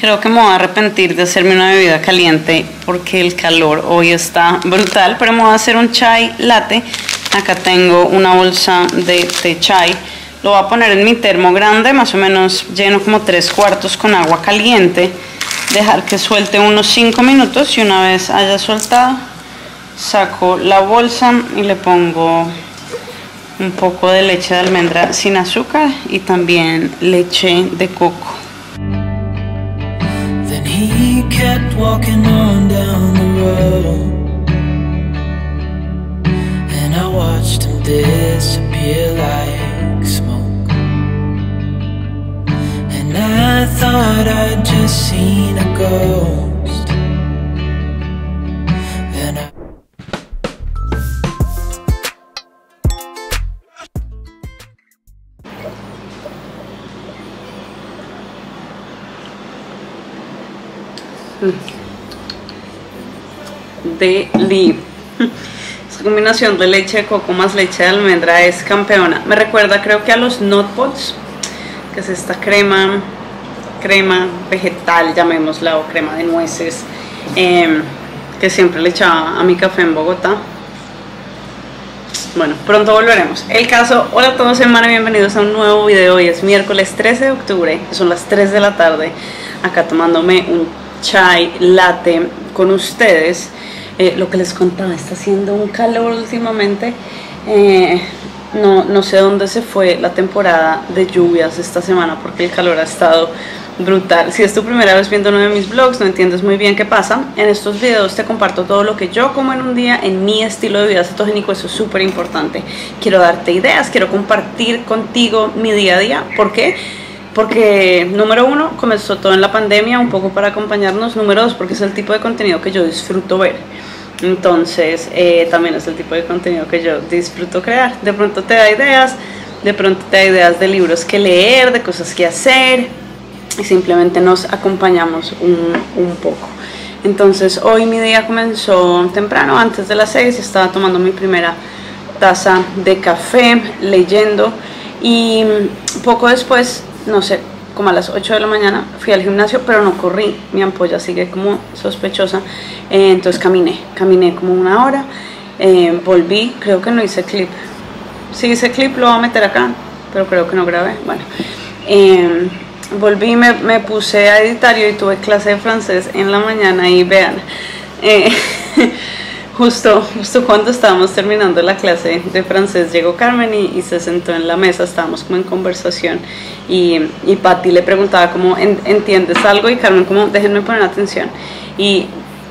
Creo que me voy a arrepentir de hacerme una bebida caliente porque el calor hoy está brutal, pero me voy a hacer un chai latte. Acá tengo una bolsa de té chai. Lo voy a poner en mi termo grande, más o menos lleno como 3/4 con agua caliente. Dejar que suelte unos 5 minutos y una vez haya soltado, saco la bolsa y le pongo un poco de leche de almendra sin azúcar y también leche de coco. Then he kept walking on down the road, and I watched him disappear like smoke. And I thought I'd just seen a ghost. Then I Deli. Esta combinación de leche de coco más leche de almendra es campeona. Me recuerda, creo que a los Nutpots, que es esta crema vegetal, llamémosla, o crema de nueces, que siempre le echaba a mi café en Bogotá. Bueno, pronto volveremos. El caso, hola a todos, hermanos, bienvenidos a un nuevo video. Hoy es miércoles 13 de octubre, son las 3 de la tarde, acá tomándome un chai latte con ustedes. Lo que les contaba, está haciendo un calor últimamente. No sé dónde se fue la temporada de lluvias esta semana porque el calor ha estado brutal. Si es tu primera vez viendo uno de mis vlogs, no entiendes muy bien qué pasa. En estos videos te comparto todo lo que yo como en un día en mi estilo de vida cetogénico. Eso es súper importante. Quiero darte ideas, quiero compartir contigo mi día a día. ¿Por qué? Porque número 1, comenzó todo en la pandemia, un poco para acompañarnos. Número 2, porque es el tipo de contenido que yo disfruto ver. Entonces también es el tipo de contenido que yo disfruto crear. De pronto te da ideas, de libros que leer, de cosas que hacer, y simplemente nos acompañamos un poco. Entonces hoy mi día comenzó temprano, antes de las 6, estaba tomando mi primera taza de café, leyendo, y poco después, no sé, como a las 8 de la mañana fui al gimnasio, pero no corrí, mi ampolla sigue como sospechosa. Entonces caminé como una hora, volví, creo que no hice clip. Si hice clip lo voy a meter acá, pero creo que no grabé. Bueno, volví, me puse a editar y hoy tuve clase de francés en la mañana y vean, justo cuando estábamos terminando la clase de francés llegó Carmen y se sentó en la mesa, estábamos como en conversación y Patti le preguntaba como, ¿entiendes algo? Y Carmen como, déjenme poner atención. Y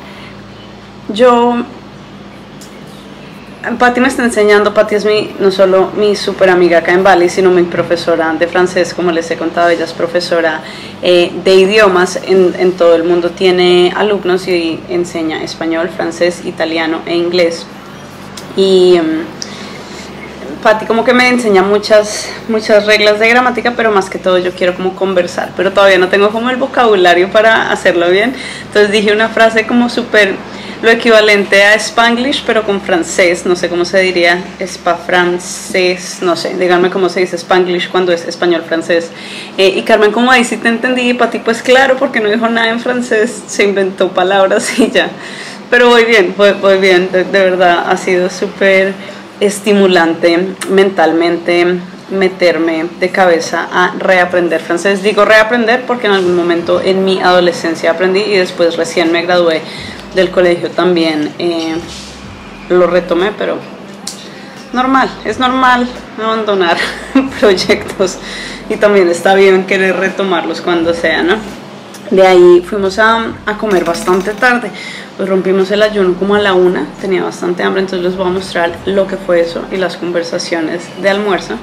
Patti me está enseñando. Patti es no solo mi súper amiga acá en Bali, sino mi profesora de francés, como les he contado. Ella es profesora de idiomas en todo el mundo, tiene alumnos y enseña español, francés, italiano e inglés. Y Patti como que me enseña muchas reglas de gramática, pero más que todo yo quiero como conversar, pero todavía no tengo como el vocabulario para hacerlo bien. Entonces dije una frase como súper, lo equivalente a Spanglish, pero con francés, no sé cómo se diría, francés, no sé, díganme cómo se dice Spanglish cuando es español francés. Y Carmen como, ahí sí te entendí, y Patti pues claro, porque no dijo nada en francés, se inventó palabras y ya. Pero voy bien, de verdad ha sido súper estimulante mentalmente meterme de cabeza a reaprender francés. Digo reaprender porque en algún momento en mi adolescencia aprendí y después recién me gradué del colegio también lo retomé, pero es normal abandonar proyectos y también está bien querer retomarlos cuando sea, ¿no? De ahí fuimos a comer bastante tarde, pues rompimos el ayuno como a la 1, tenía bastante hambre, entonces les voy a mostrar lo que fue eso y las conversaciones de almuerzo.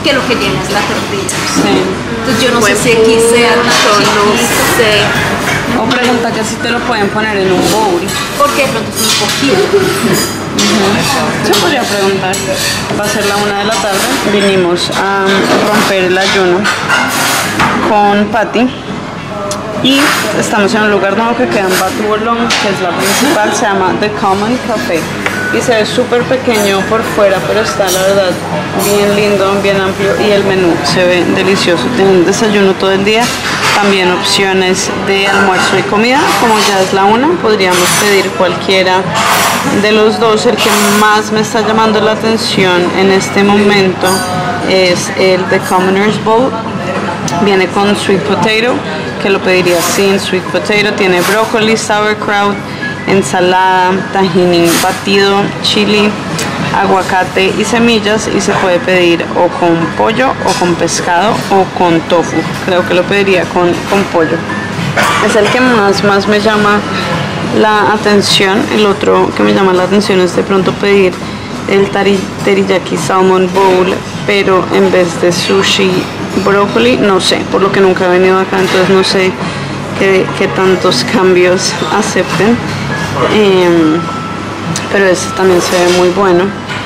que lo que llena es la tortilla. Sí. Entonces yo no sé si aquí sea tan no sé. O pregunta que si te lo pueden poner en un bowl. porque de pronto es un poquito. Se podría preguntar. Va a ser la 1 de la tarde. Vinimos a romper el ayuno con Patty. Y estamos en un lugar nuevo que queda en Batu Bolón, que es la principal, se llama The Common Café. Y se ve súper pequeño por fuera, pero está la verdad bien lindo, bien amplio y el menú se ve delicioso. Tienen desayuno todo el día, también opciones de almuerzo y comida. Como ya es la 1, podríamos pedir cualquiera de los dos. El que más me está llamando la atención en este momento es el The Commoner's Bowl. Viene con sweet potato, que lo pediría sin sweet potato. Tiene brócoli, sauerkraut, ensalada, tahini batido, chili, aguacate y semillas, y se puede pedir o con pollo o con pescado o con tofu. Creo que lo pediría con pollo. Es el que más me llama la atención. El otro que me llama la atención es de pronto pedir el teriyaki salmon bowl, pero en vez de sushi brócoli, no sé, por lo que nunca he venido acá, entonces no sé qué tantos cambios acepten. Pero este también se ve muy bueno.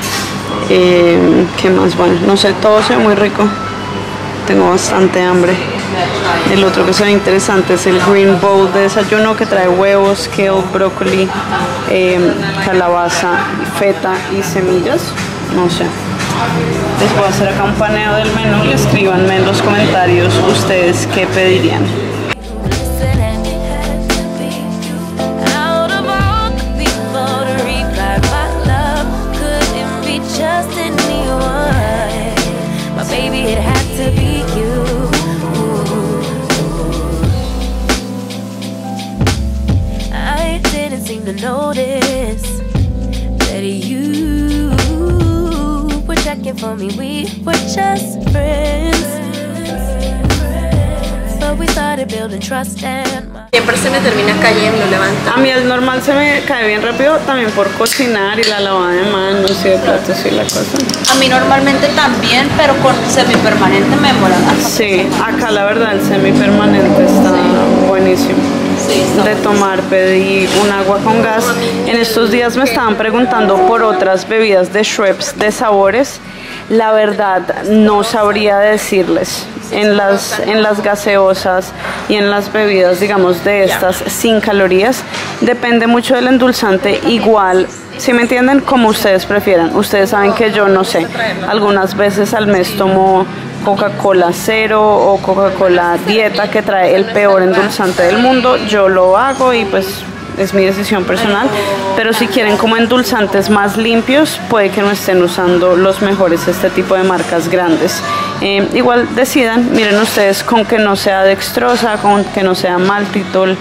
¿Qué más? Bueno, no sé, todo se ve muy rico. Tengo bastante hambre. El otro que se ve interesante es el green bowl de desayuno, que trae huevos, kale, brócoli, calabaza, feta y semillas. No sé. Les voy a hacer acá un paneo del menú y escríbanme en los comentarios ustedes qué pedirían. Notice that you were checking for me. We were just friends, but we started building trust and Siempre se me termina cayendo, levanta. A mí el normal se me cae bien rápido, también por cocinar y la lavada de manos y de platos y la cosa. A mí normalmente también, pero con semipermanente me demora más. Sí, acá la verdad el semipermanente está buenísimo. Sí, De tomar, pedí un agua con gas. En estos días me estaban preguntando por otras bebidas de Schweppes de sabores. La verdad no sabría decirles. En las gaseosas y en las bebidas, digamos, de estas sin calorías, depende mucho del endulzante. Igual, si me entienden, como ustedes prefieran. Ustedes saben que yo no sé, algunas veces al mes tomo Coca-Cola cero o Coca-Cola dieta, que trae el peor endulzante del mundo. Yo lo hago y pues es mi decisión personal, pero si quieren como endulzantes más limpios, puede que no estén usando los mejores este tipo de marcas grandes. Igual decidan, miren ustedes, con que no sea dextrosa, con que no sea maltitol,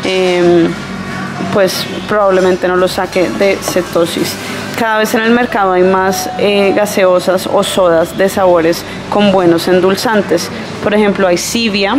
pues probablemente no lo saque de cetosis. Cada vez en el mercado hay más gaseosas o sodas de sabores con buenos endulzantes. Por ejemplo, hay Zivia,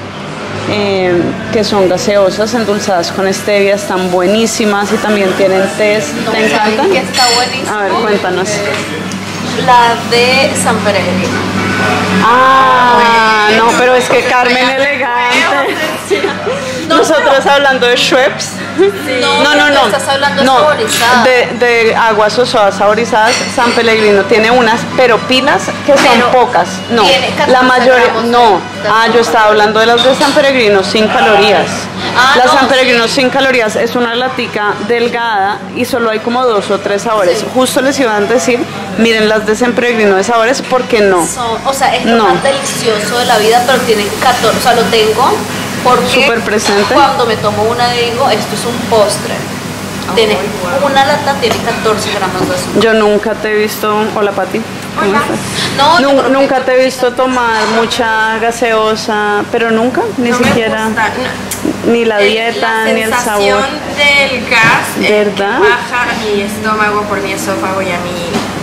que son gaseosas endulzadas con stevia, están buenísimas, y también tienen tés. ¿Te encantan? Que está buenísimo. A ver, cuéntanos. La de San Peregrino. Ah, no, pero es que Carmen elegante. Nosotros hablando de Schweppes. No. Estás hablando de saborizadas. De aguas o sodas saborizadas. San Pellegrino tiene unas, pero pilas que son Pero pocas. No, tiene 14 la mayoría. gramos de No. azúcar. Yo estaba hablando de las de San Pellegrino sin calorías. La no, San Pellegrino sin calorías es una latica delgada y solo hay como 2 o 3 sabores. Justo les iban a decir, miren las de San Pellegrino de sabores, porque no. O sea, es lo más delicioso de la vida, pero tiene 14, o sea, lo tengo porque Súper presente. cuando me tomo una digo, esto es un postre. Tiene una lata, tiene 14 gramos de azúcar. Yo nunca te he visto. Hola, Pati. ¿Cómo estás? No, yo creo que Nunca te he visto tomar mucha gaseosa, pero nunca, ni siquiera, ni la dieta, ni el sabor. La sensación del gas ¿Verdad? que baja a mi estómago por mi esófago y a mi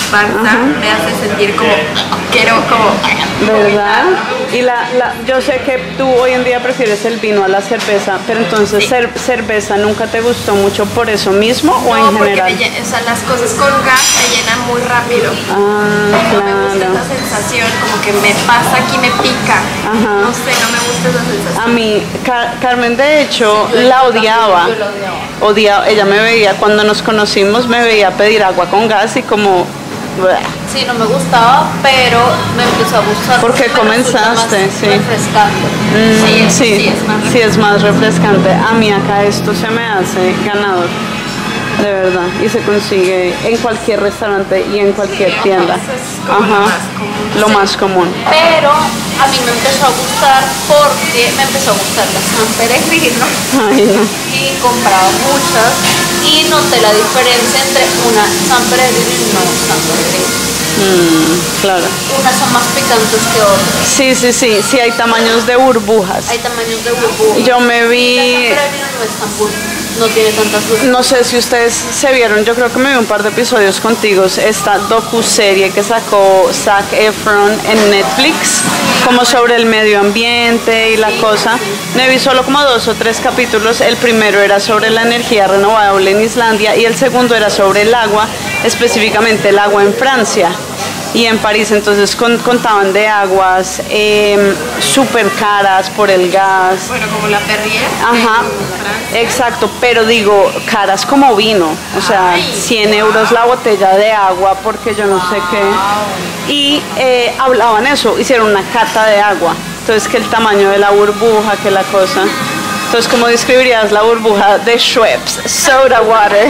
panza me hace sentir como, quiero como... ¿Verdad? Y yo sé que tú hoy en día prefieres el vino a la cerveza, pero entonces Sí. cerveza nunca te gustó mucho por eso mismo o No, en porque general. o sea, las cosas con gas me llenan muy rápido. Ah, No me gusta claro. esa sensación, como que me pasa aquí, me pica. Ajá. No sé, no me gusta esa sensación. A mí, Carmen de hecho Yo la también, odiaba. yo la odiaba. Ella me veía, cuando nos conocimos, me veía pedir agua con gas y como... bleh. Sí, no me gustaba, pero me empezó a gustar. ¿Por qué porque me resulta comenzaste? más Sí. refrescante. Mm, eso sí, es más sí, es más refrescante. A mí acá esto se me hace ganador, de verdad. Y se consigue en cualquier restaurante y en cualquier tienda. eso es como lo más común, lo sí. más común. Pero a mí me empezó a gustar porque me empezó a gustar la San Pellegrino Ay, no. y compraba muchas y noté la diferencia entre una San Pellegrino y una San Pellegrino. Claro. Unas son más picantes que otras. Sí, hay tamaños de burbujas. Hay tamaños de burbujas. Yo me La vi, San Pellegrino no es tan no tiene tantas burbujas. no sé si ustedes se vieron, yo creo que me vi un par de episodios contigo, esta docuserie que sacó Zac Efron en Netflix, como sobre el medio ambiente y la cosa. Me vi solo como 2 o 3 capítulos. El primero era sobre la energía renovable en Islandia y el segundo era sobre el agua, específicamente el agua en Francia y en París. Entonces contaban de aguas súper caras por el gas. Bueno, como la Perrier. Ajá, exacto, pero digo, caras como vino, o sea, Ay, 100 euros la botella de agua porque yo no sé qué. Y hablaban eso, hicieron una cata de agua, entonces que el tamaño de la burbuja, que la cosa. Entonces, ¿cómo describirías la burbuja de Schweppes? Soda water.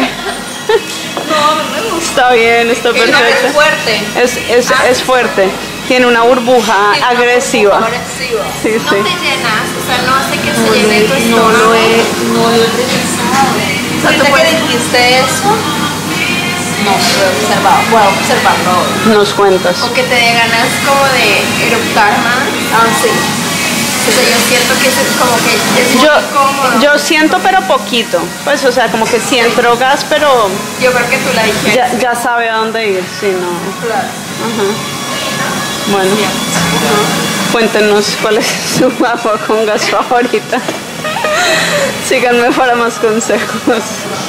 Está bien, está Que no perfecto. es fuerte. Es fuerte, tiene una burbuja Tiene una agresiva. burbuja agresiva. Sí, No sí. te llenas, o sea, no hace que se llene tu No estómago. lo he revisado. sea, Ahorita tú que puedes- dijiste eso, no lo he observado. Voy a observarlo ahora. Nos cuentas. O que te dé ganas como de eructar más. Ah, sí. O sea, yo siento que es como que es muy cómodo. Yo siento, pero poquito. Pues, o sea, como que sí entro gas, pero Yo creo que tú la dijiste. ya sabe a dónde ir. Sí, no. Claro. Bueno, cuéntenos cuál es su agua con gas favorita. Síganme para más consejos.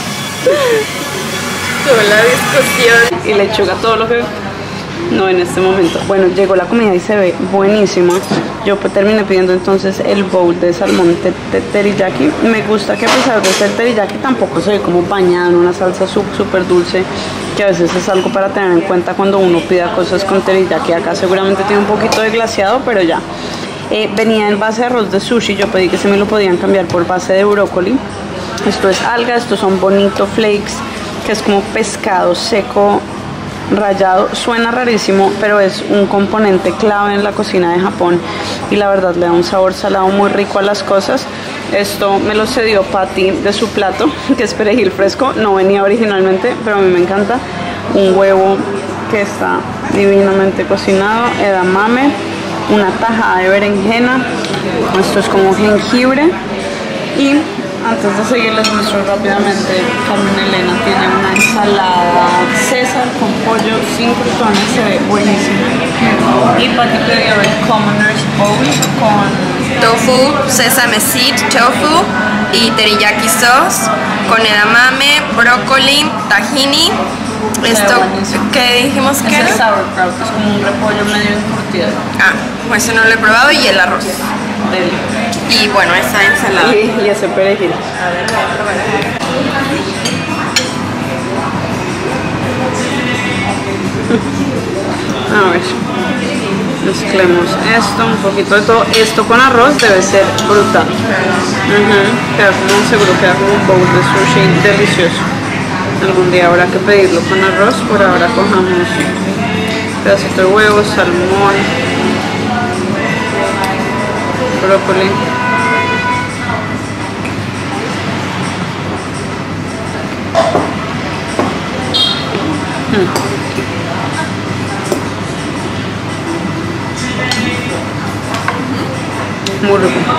Tuve la discusión. Y lechuga, todo lo que... No en este momento. Bueno, llegó la comida y se ve buenísima. Yo terminé pidiendo entonces el bowl de salmón teriyaki. Me gusta que a pesar de ser teriyaki tampoco soy como bañada en una salsa súper dulce, que a veces es algo para tener en cuenta cuando uno pida cosas con teriyaki. Acá seguramente tiene un poquito de glaseado, pero ya. Venía en base de arroz de sushi. Yo pedí que se me lo podían cambiar por base de brócoli. Esto es alga, estos son bonito flakes, que es como pescado seco rallado. Suena rarísimo, pero es un componente clave en la cocina de Japón y la verdad le da un sabor salado muy rico a las cosas. Esto me lo cedió Patty de su plato, que es perejil fresco, no venía originalmente, pero a mí me encanta. Un huevo que está divinamente cocinado, edamame, una tajada de berenjena, esto es como jengibre. Y antes de seguir les muestro rápidamente, Carmen Elena tiene una ensalada César con pollo sin crutones, se ve buenísima. Y Patty pidió el Commoner's Bowl con Tofu, sesame seed, tofu y teriyaki sauce con edamame, brócoli, tahini. Esto, buenísimo. ¿qué dijimos que es el era? sauerkraut, es como un repollo medio encurtido. Ah, pues eso no lo he probado y el arroz. Y bueno, esa ensalada. Y ese perejil. A ver, mezclemos esto, un poquito de todo. Esto con arroz debe ser brutal. Queda como, seguro queda como un bowl de sushi delicioso. Algún día habrá que pedirlo con arroz. Por ahora cojamos un pedacito de huevo, salmón, brócoli. Muy rico.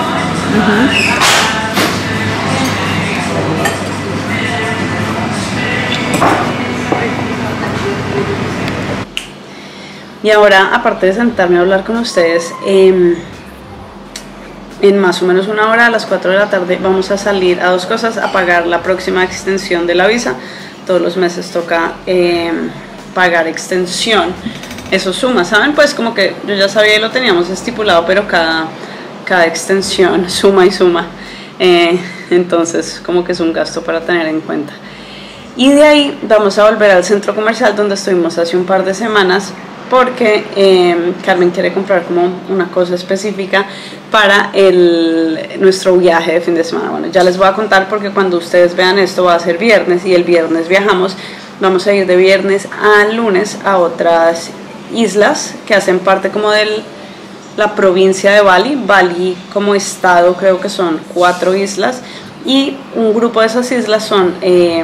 Y ahora, aparte de sentarme a hablar con ustedes, en más o menos una hora, a las 4 de la tarde, vamos a salir a dos cosas: a pagar la próxima extensión de la visa. Todos los meses toca pagar extensión. Eso suma, ¿saben? Pues como que yo ya sabía y lo teníamos estipulado, pero cada extensión suma y suma. Entonces como que es un gasto para tener en cuenta. Y de ahí vamos a volver al centro comercial donde estuvimos hace un par de semanas, porque Carmen quiere comprar como una cosa específica para nuestro viaje de fin de semana. Bueno, ya les voy a contar, porque cuando ustedes vean esto va a ser viernes, y el viernes viajamos. Vamos a ir de viernes a lunes a otras islas que hacen parte como de la provincia de Bali. Bali como estado creo que son 4 islas, y un grupo de esas islas son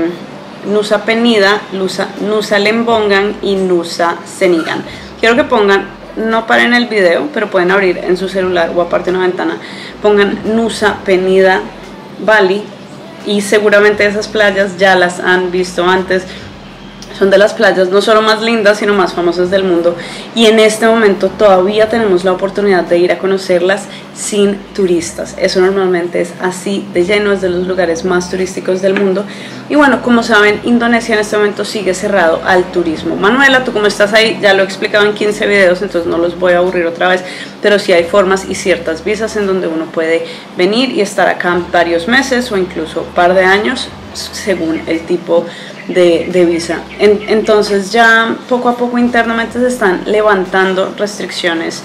Nusa Penida, Nusa Lembongan y Nusa Cenigan. Quiero que pongan, no paren el video, pero pueden abrir en su celular o aparte una ventana, pongan Nusa Penida Bali, y seguramente esas playas ya las han visto antes. Son de las playas no solo más lindas, sino más famosas del mundo, y en este momento todavía tenemos la oportunidad de ir a conocerlas sin turistas. Eso normalmente es así de lleno, es de los lugares más turísticos del mundo. Y bueno, como saben, Indonesia en este momento sigue cerrado al turismo. Manuela, ¿tú cómo estás ahí? Ya lo he explicado en 15 videos, entonces no los voy a aburrir otra vez, pero sí hay formas y ciertas visas en donde uno puede venir y estar acá varios meses o incluso un par de años, según el tipo de visa. Entonces ya poco a poco internamente se están levantando restricciones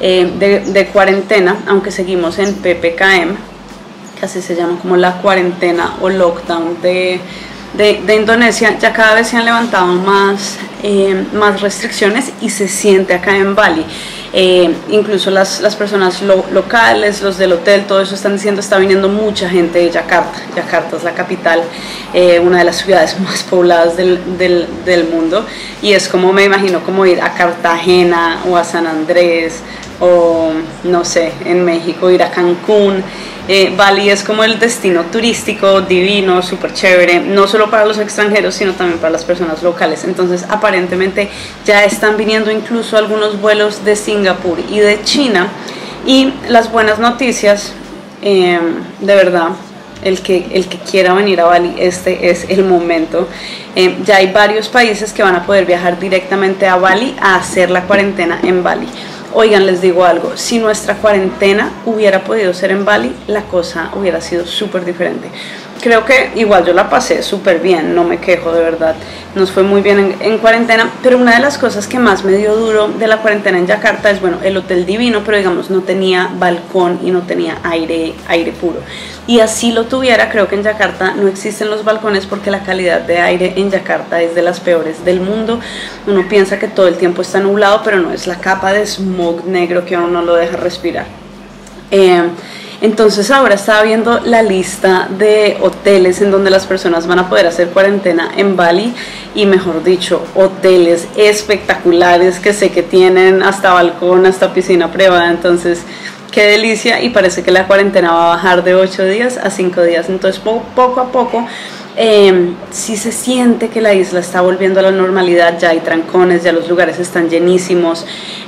de cuarentena, aunque seguimos en PPKM, que así se llama como la cuarentena o lockdown de Indonesia. Ya cada vez se han levantado más restricciones y se siente acá en Bali. Incluso las personas locales, los del hotel, todo eso están diciendo, está viniendo mucha gente de Yakarta. Yakarta es la capital, una de las ciudades más pobladas del mundo, y es como, me imagino, como ir a Cartagena o a San Andrés, o no sé, en México ir a Cancún. Bali es como el destino turístico divino, súper chévere, no solo para los extranjeros, sino también para las personas locales. Entonces aparentemente ya están viniendo incluso algunos vuelos de Singapur y de China. Y las buenas noticias, de verdad, el que quiera venir a Bali, este es el momento. Ya hay varios países que van a poder viajar directamente a Bali a hacer la cuarentena en Bali. Oigan, les digo algo, si nuestra cuarentena hubiera podido ser en Bali, la cosa hubiera sido súper diferente. Creo que igual yo la pasé súper bien, no me quejo, de verdad, nos fue muy bien en cuarentena, pero una de las cosas que más me dio duro de la cuarentena en Yakarta es, bueno, el hotel divino, pero digamos no tenía balcón y no tenía aire puro. Y así lo tuviera, creo que en Yakarta no existen los balcones, porque la calidad de aire en Yakarta es de las peores del mundo. Uno piensa que todo el tiempo está nublado, pero no, es la capa de smog negro que a uno no lo deja respirar. Entonces ahora estaba viendo la lista de hoteles en donde las personas van a poder hacer cuarentena en Bali, y mejor dicho, hoteles espectaculares que sé que tienen hasta balcón, hasta piscina privada. Entonces qué delicia, y parece que la cuarentena va a bajar de 8 días a 5 días. Entonces poco a poco sí se siente que la isla está volviendo a la normalidad. Ya hay trancones, ya los lugares están llenísimos,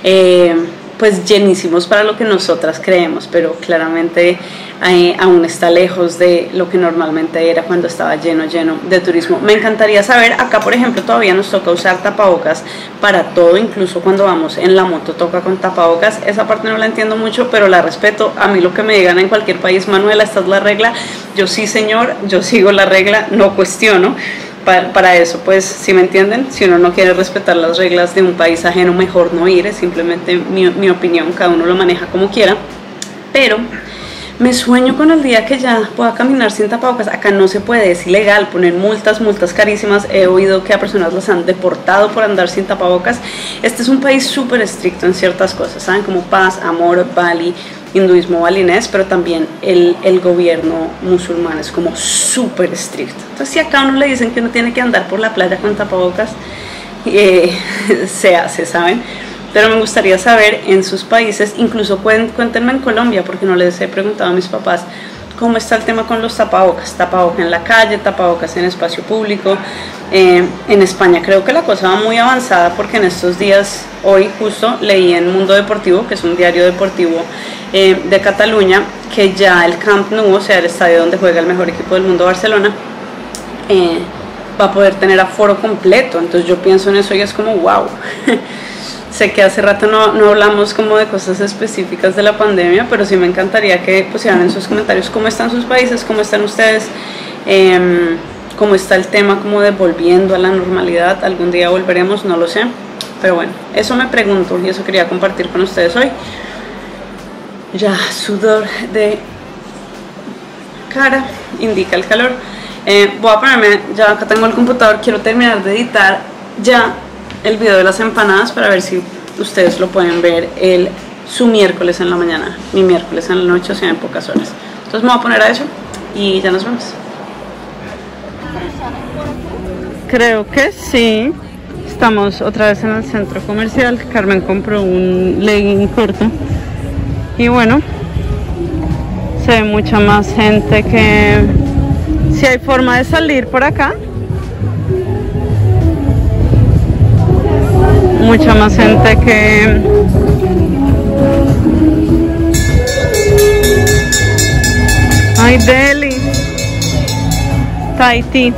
pues llenísimos para lo que nosotras creemos, pero claramente aún está lejos de lo que normalmente era cuando estaba lleno de turismo. Me encantaría saber, acá por ejemplo todavía nos toca usar tapabocas para todo, incluso cuando vamos en la moto toca con tapabocas. Esa parte no la entiendo mucho, pero la respeto. A mí lo que me digan en cualquier país, Manuela, esta es la regla, yo sí señor, yo sigo la regla, no cuestiono. Para eso, pues, si me entienden, si uno no quiere respetar las reglas de un país ajeno, mejor no ir. Es simplemente mi opinión, cada uno lo maneja como quiera. Pero me sueño con el día que ya pueda caminar sin tapabocas. Acá no se puede, es ilegal, ponen multas carísimas. He oído que a personas las han deportado por andar sin tapabocas. Este es un país súper estricto en ciertas cosas, ¿saben? Como paz, amor, Bali, hinduismo balinés, pero también el gobierno musulmán es como súper estricto. Entonces si acá a uno le dicen que uno tiene que andar por la playa con tapabocas, se hace, ¿saben? Pero me gustaría saber en sus países, incluso cuéntenme en Colombia, porque no les he preguntado a mis papás cómo está el tema con los tapabocas en la calle, tapabocas en espacio público. En España creo que la cosa va muy avanzada, porque en estos días, hoy justo leí en Mundo Deportivo, que es un diario deportivo de Cataluña, que ya el Camp Nou, o sea el estadio donde juega el mejor equipo del mundo, Barcelona, va a poder tener aforo completo. Entonces yo pienso en eso y es como wow. Sé que hace rato no hablamos como de cosas específicas de la pandemia, pero sí me encantaría que pusieran en sus comentarios cómo están sus países, cómo están ustedes, cómo está el tema como de volviendo a la normalidad. Algún día volveremos, no lo sé, pero bueno, eso me pregunto y eso quería compartir con ustedes hoy. Ya sudor de cara indica el calor. Voy a ponerme, ya acá tengo el computador, quiero terminar de editar ya el video de las empanadas para ver si ustedes lo pueden ver su miércoles en la mañana, mi miércoles en la noche, o sea en pocas horas. Entonces me voy a poner a eso y ya nos vemos. Creo que sí. Estamos otra vez en el centro comercial. Carmen compró un legging corto y bueno, se ve mucha más gente que... Si hay forma de salir por acá, mucha más gente que... Ay, Delhi, Tahití.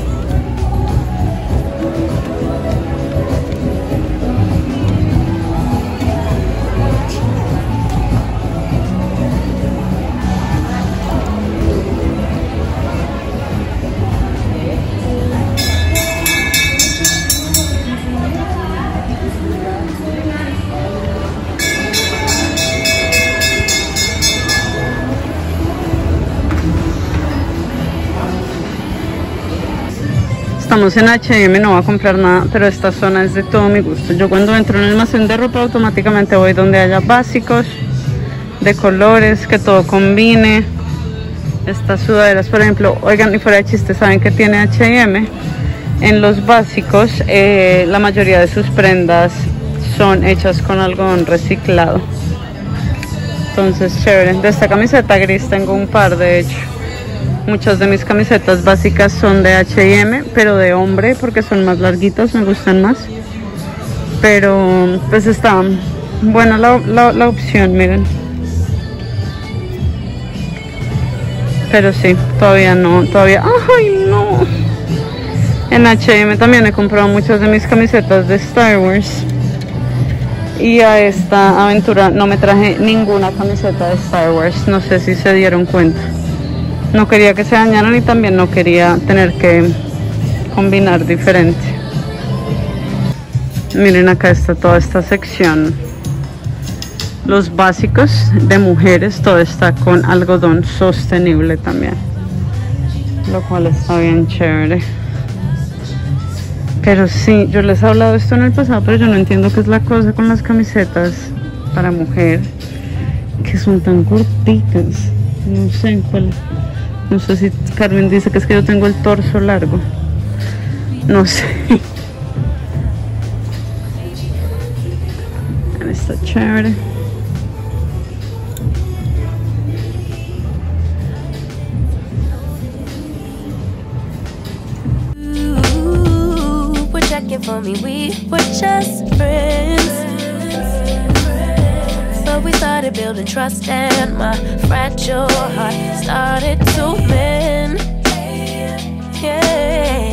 Estamos en H&M, no voy a comprar nada, pero esta zona es de todo mi gusto. Yo cuando entro en el almacén de ropa automáticamente voy donde haya básicos, de colores, que todo combine. Estas sudaderas, por ejemplo, oigan, y fuera de chiste, ¿saben que tiene H&M? En los básicos, la mayoría de sus prendas son hechas con algodón reciclado. Entonces, chévere. De esta camiseta gris tengo un par, de hecho. Muchas de mis camisetas básicas son de H&M, pero de hombre, porque son más larguitas, me gustan más. Pero pues está buena la opción, miren. Pero sí, todavía no, ¡ay no! En H&M también he comprado muchas de mis camisetas de Star Wars. Y a esta aventura no me traje ninguna camiseta de Star Wars, no sé si se dieron cuenta. No quería que se dañaran y también no quería tener que combinar diferente. Miren, acá está toda esta sección. Los básicos de mujeres, todo está con algodón sostenible también, lo cual está bien chévere. Pero sí, yo les he hablado esto en el pasado, pero yo no entiendo qué es la cosa con las camisetas para mujer que son tan cortitas. No sé cuál. No sé si Carmen dice que es que yo tengo el torso largo. No sé. Está chévere. Were checking for me, we were just friends. But we started building trust and my fragile heart started to mend. Yeah.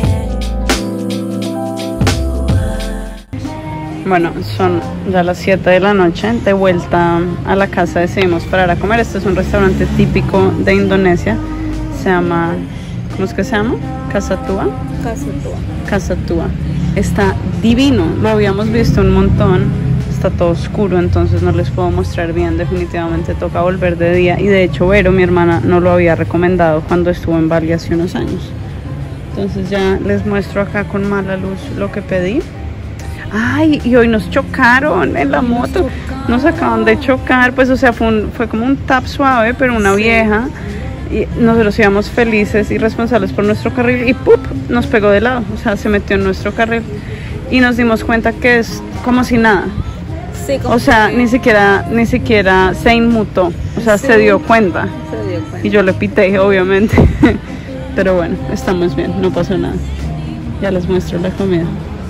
Bueno, son ya las 7 de la noche. De vuelta a la casa decidimos parar a comer. Este es un restaurante típico de Indonesia. Se llama... ¿Cómo es que se llama? Casa Tua. Casa Tua. Está divino. Lo habíamos visto un montón. Está todo oscuro, entonces no les puedo mostrar bien. Definitivamente toca volver de día. Y de hecho Vero, mi hermana, no lo había recomendado cuando estuvo en Bali hace unos años. Entonces ya les muestro acá con mala luz lo que pedí. Ay, y hoy nos chocaron en la moto. Nos acaban de chocar, pues o sea, fue como un tap suave, pero una vieja. Y nosotros íbamos felices y responsables por nuestro carril y ¡pup! Nos pegó de lado, o sea, se metió en nuestro carril. Y nos dimos cuenta que es como si nada. Sí, o sea, ni siquiera se inmutó, o sea, sí, se dio cuenta. dio cuenta. Y yo le pité, obviamente. Pero bueno, estamos bien, no pasó nada. Ya les muestro la comida.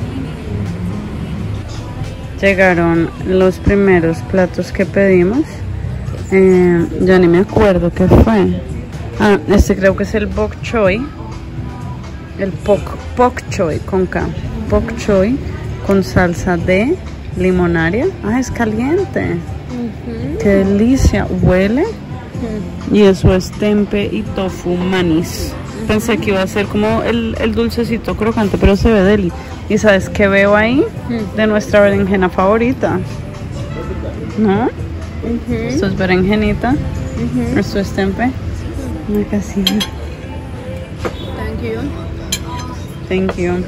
Llegaron los primeros platos que pedimos. Ya ni me acuerdo qué fue. Ah, este creo que es el bok choy. El pok choy con K. Pok choy con salsa de limonaria. Ah, es caliente. Qué delicia. Huele. Y eso es tempe y tofu manis. Pensé que iba a ser como el dulcecito crocante, pero se ve deli. ¿Y sabes qué veo ahí? De nuestra berenjena favorita. ¿No? Esto es berenjenita. Esto es tempe. Una casilla. Thank you. Thank you.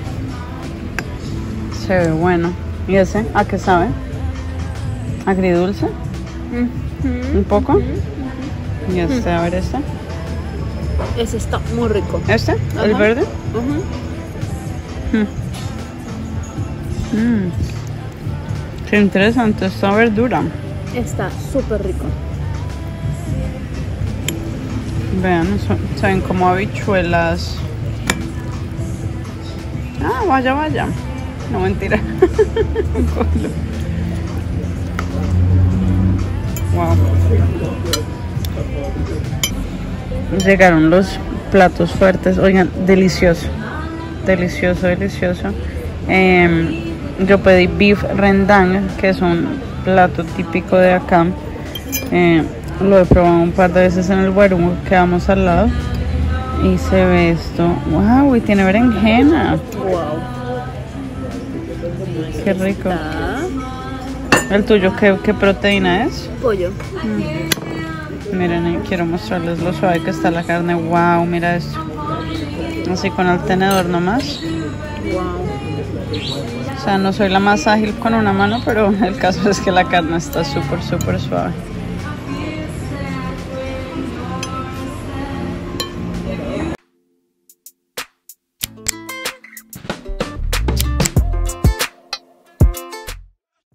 Se ve bueno. ¿Y ese? ¿A qué sabe? ¿Agridulce? ¿Un poco? Y este, a ver este. Ese está muy rico. ¿Este? ¿El verde? Qué interesante esta verdura. Está súper rico. Vean, saben como habichuelas. Ah, vaya, vaya. No, mentira. Wow. Llegaron los platos fuertes. Oigan, delicioso. Delicioso, delicioso. Yo pedí beef rendang, que es un plato típico de acá. Lo he probado un par de veces en el Guarumbo, que vamos al lado. Y se ve esto. Wow, y tiene berenjena. Wow. Qué rico. ¿El tuyo qué proteína es? Pollo. Miren, quiero mostrarles lo suave que está la carne. Wow, mira esto. Así con el tenedor nomás. Wow. O sea, no soy la más ágil con una mano, pero el caso es que la carne está súper, súper suave.